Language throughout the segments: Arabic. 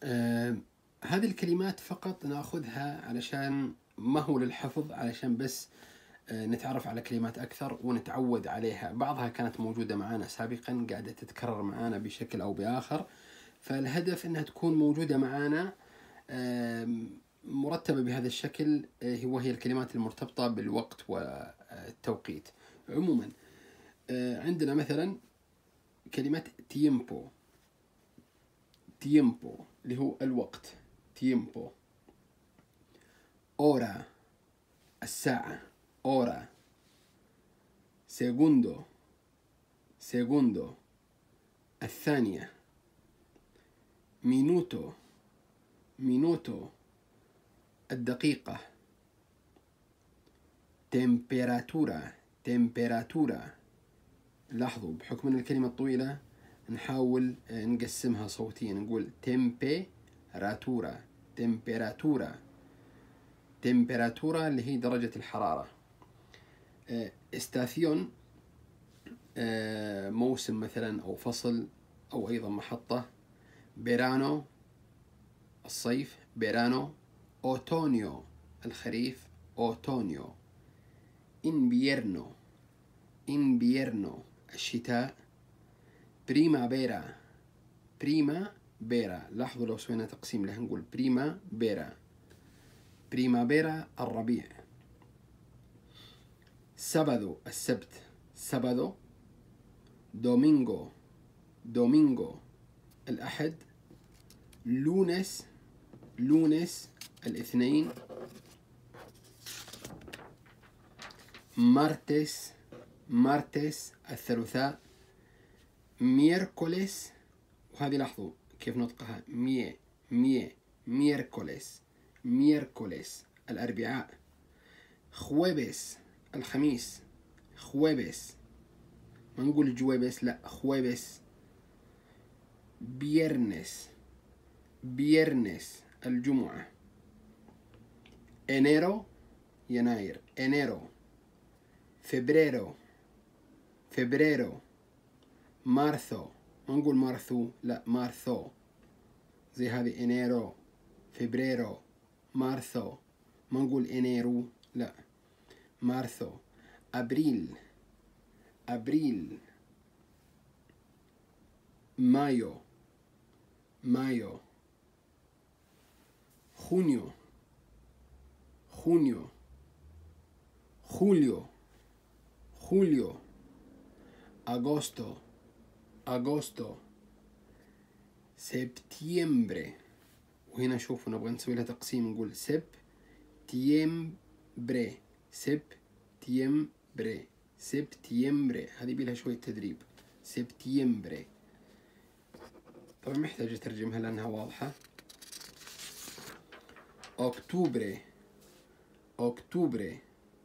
هذه الكلمات فقط ناخذها علشان ما هو للحفظ، علشان بس نتعرف على كلمات أكثر ونتعود عليها. بعضها كانت موجودة معنا سابقا، قاعدة تتكرر معنا بشكل أو بآخر، فالهدف أنها تكون موجودة معنا مرتبة بهذا الشكل، وهي الكلمات المرتبطة بالوقت والتوقيت. عموما عندنا مثلا كلمة tiempo اللي هو الوقت، tiempo. hora الساعة، hora. segundo الثانية. minuto الدقيقة. temperatura. لاحظوا بحكم أن الكلمة طويلة نحاول نقسمها صوتيا، نقول temperatura اللي هي درجة الحرارة. استاثيون موسم مثلا أو فصل أو أيضا محطة. verano الصيف، verano. otoño الخريف، otoño. invierno الشتاء. primavera. لاحظوا لو سوينا تقسيم له نقول primavera الربيع. sábado السبت، sábado. domingo الأحد. lunes الاثنين. martes الثلاثاء. miércoles، وهذه لاحظوا كيف نطقها، miércoles الأربعاء. jueves الخميس، jueves ما نقول jueves، لا jueves. viernes الجمعة. enero يناير، enero. febrero. marzo ما نقول مارثو، لا مارثو، زي هذه enero febrero marzo، ما نقول enero، لا marzo. abril mayo. junio julio. agosto. septiembre، وهنا شوفوا نبغى نسوي لها تقسيم، نقول septiembre. هذه بيلها شوية تدريب. septiembre طبعا محتاج أترجمها لأنها واضحة. أكتوبر.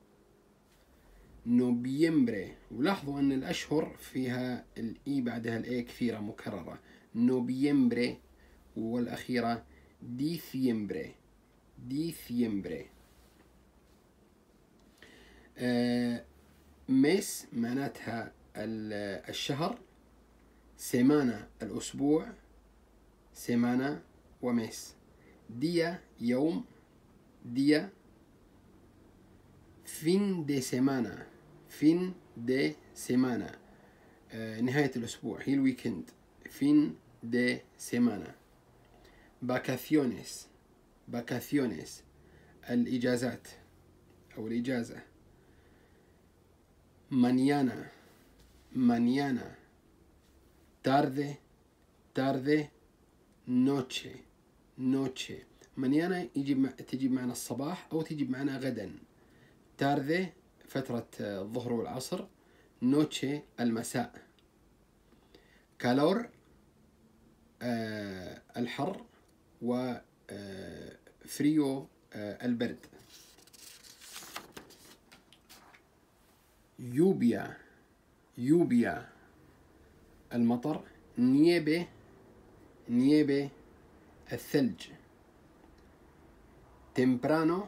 نوفمبر، ولاحظوا أن الأشهر فيها الإي بعدها الإي كثيرة مكررة. نوفمبر، والأخيرة ديسمبر. ميس معناتها الشهر. سيمانا الأسبوع، سيمانا وميس. ديا يوم، ديا. fin de semana نهاية الأسبوع، هي الويكند. fin de semana. vacaciones الإجازات أو الإجازة. mañana tarde noche. mañana تجي معنا الصباح أو تجي معنا غدا. tarde فترة الظهر والعصر. noche المساء. calor الحر، و frío البرد. lluvia المطر. nieve الثلج. temprano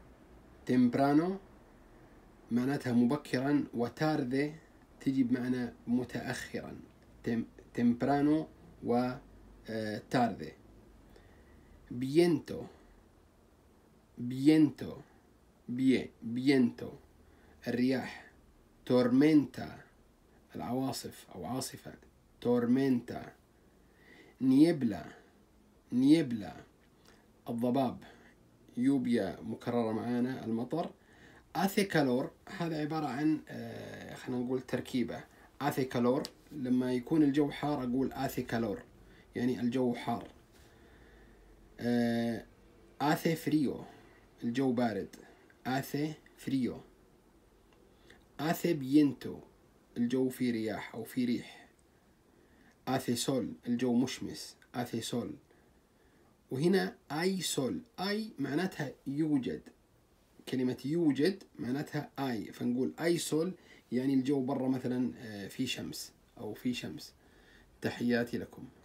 معناتها مبكرا، وتارde تجي بمعنى متأخرا. temprano و tarde. viento viento viento الرياح. tormenta العواصف أو عاصفة tormenta. niebla الضباب. يوبيا مكررة معانا المطر. hace calor هذا عبارة عن خلينا نقول تركيبة. hace calor لما يكون الجو حار أقول hace calor يعني الجو حار. hace frío الجو بارد. hace frío. hace viento الجو فيه رياح أو فيه ريح. hace sol الجو مشمس. hace sol. وهنا أي سول. أي معناتها يوجد. كلمة يوجد معناتها أي، فنقول أي سول يعني الجو برا مثلا في شمس أو في شمس. تحياتي لكم.